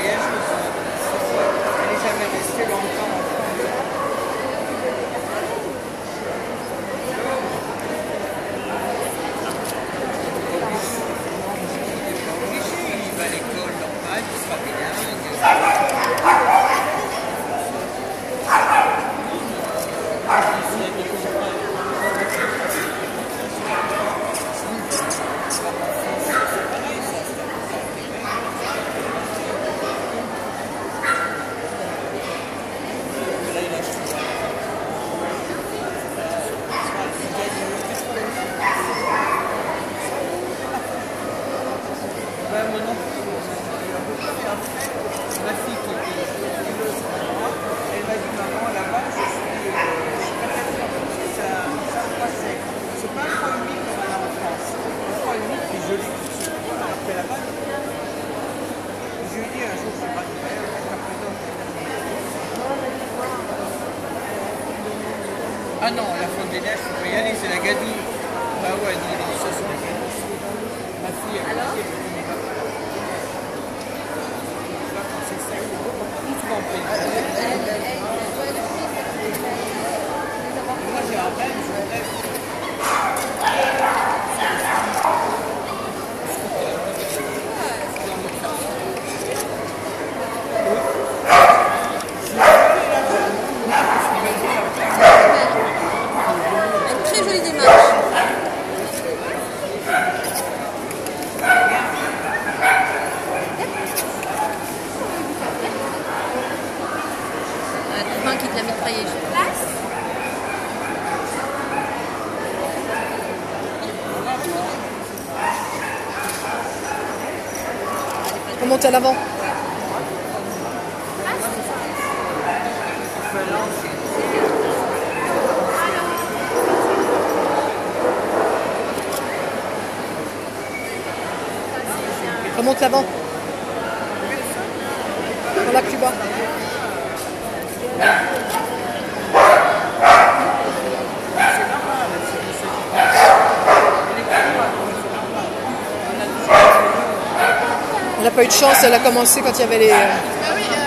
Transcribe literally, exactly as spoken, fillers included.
voyageuse. Elle n'est jamais restée longtemps en France. Il va à l'école normale, il sera bilingue. Ben, moi non plus. Ma fille qui est phileuse, elle m'a dit maman là-bas je suis euh, ça, ça croissait. C'est pas un froid humide comme on a en France. Un froid humide qui est joli tout de suite. Alors que là-bas, je lui ai dit un jour je ne sais pas faire, jusqu'à présent. Ah non, la Fonte des Neiges, il faut y aller, c'est la Gadoue. Bah ouais, non, non, ça c'est la Gadoue. Ma fille, elle m'a dit, moi j'ai un rêve, je rêve. Une très jolie démarche. Un qui te l'a mitraillé sur place. On monte à l'avant. Remonte l'avant. On l'a plus bas. Elle n'a pas eu de chance, elle a commencé quand il y avait les...